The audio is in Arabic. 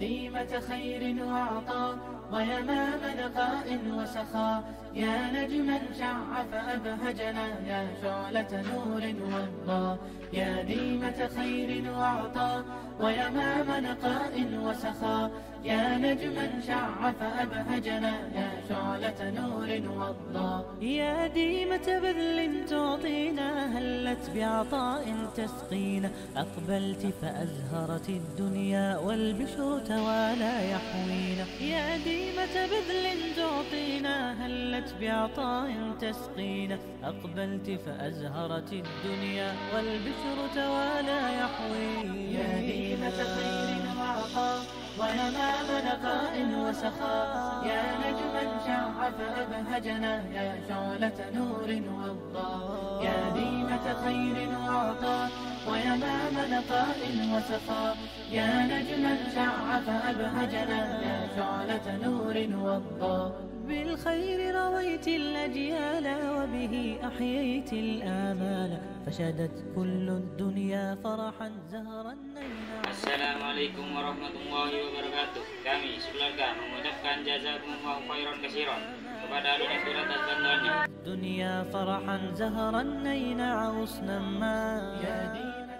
ديمة خير وعطاء ويمام نقاء وسخاء، يا نجما شع فأبهجنا، يا شعلة نور وضاء. يا ديمة خير وعطاء ويمام نقاء وسخاء، يا نجما شع فأبهجنا، يا شعلة نور وضاء. يا ديمة بذل تعطينا، هلت بعطاء تسقينا، أقبلت فأزهرت الدنيا والبشر توالى يحوينا. يا ديمة بذل تعطينا، هلت بعطاء تسقينا، أقبلت فأزهرت الدنيا والبشر توالى يحوينا. يا ديمة خير وعطاء ويمام نقاء وسخاء، يا نجما شع فأبهجنا، يا شعلة نور وضاء. يا ديمة خير وعطاء ويمام نقاء وسخاء، يا نجما شع فأبهجنا، يا شعلة نور وضاء. بالخير رويت الأجيال وبه أحييت الآمال، فشدت كل الدنيا فرحا زهرا نينا. Assalamualaikum warahmatullahi wabarakatuh. Kami sekeluarga mengucapkan jazakumullahu khairan katsiran kepada alumni Surat Al-Bandarnya. الدنيا فرحا زهرا نينا عرسنا ما.